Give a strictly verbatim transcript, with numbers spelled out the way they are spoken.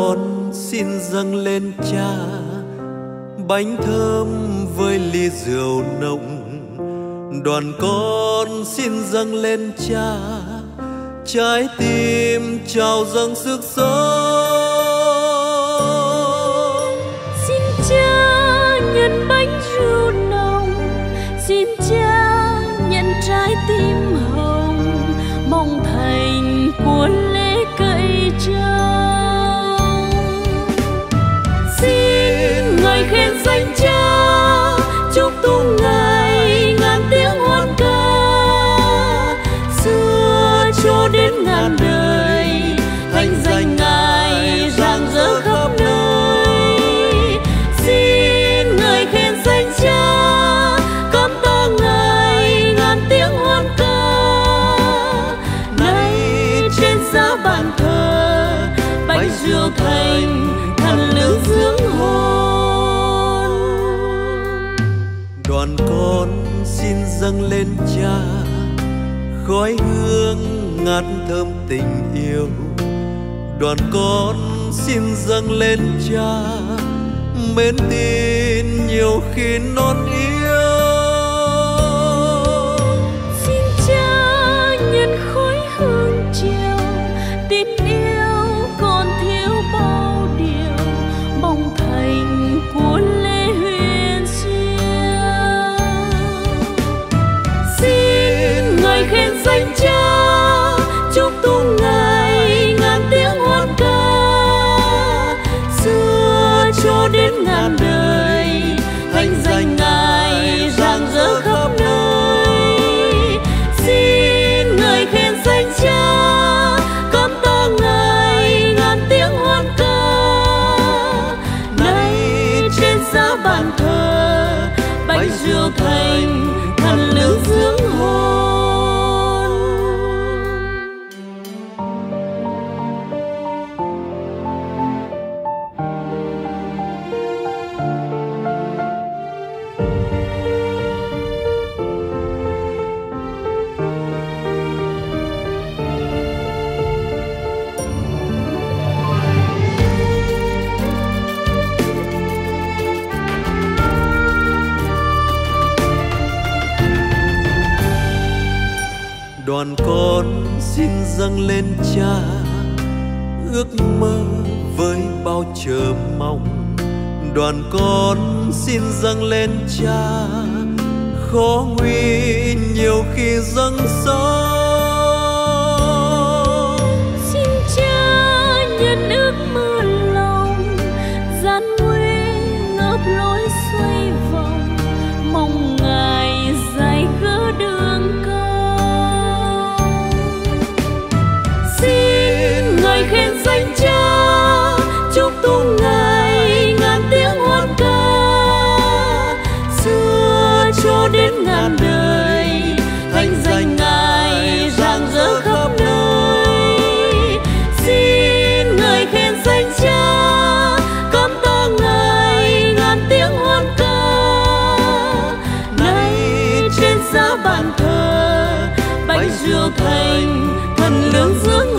con xin dâng lên cha bánh thơm với ly rượu nồng. Đoàn con xin dâng lên cha trái tim trao dâng sức sống. Xin cha nhận bánh rượu nồng, xin cha nhận trái tim hồng, mong thành của lễ cậy trao. Xin ngợi khen danh cha, chúc tụng ngài ngàn tiếng hoan ca, xưa cho đến ngàn đời, thành danh ngài rạng rỡ khắp nơi. Xin ngợi khen danh cha, cảm tạ ngài ngàn tiếng hoan ca. Nay trên giá bàn thờ, bánh rượu thành thần lương dưỡng hồn. Đoàn con xin dâng lên cha khói hương ngát thơm tình yêu. Đoàn con xin dâng lên cha mến tin nhiều khi non yếu. Xin cha nhân khói hương chiều, tin yêu còn thiếu bao điều, mong thành của lễ huyền siêu. Xin ngợi khen danh cha, chúc tụng ngài ngàn tiếng hoan ca, xưa cho đến ngàn đời, thành danh ngài rạng rỡ khắp nơi. Xin ngợi khen danh cha, cảm tạ ngài ngàn tiếng hoan ca. Nay trên giá bàn thờ, bánh rượu thành thần lương dưỡng hồn. Đoàn con xin dâng lên cha ước mơ với bao chờ mong. Đoàn con xin dâng lên cha khó nguy nhiều khi dâng sống. Xin cha nhận ước mơ lòng, gian nguy ngập lối xoay vòng, mong ngài dạy gỡ đường công. Xin ngợi khen danh cha, chúc tụng ngài ngàn tiếng hoan ca, xưa cho đến ngàn đời, thành danh ngài rạng rỡ khắp nơi. Xin ngợi khen danh cha, cảm tạ ngài ngàn tiếng hoan ca. Nay trên giá bàn thờ, bánh rượu thành thần lương dưỡng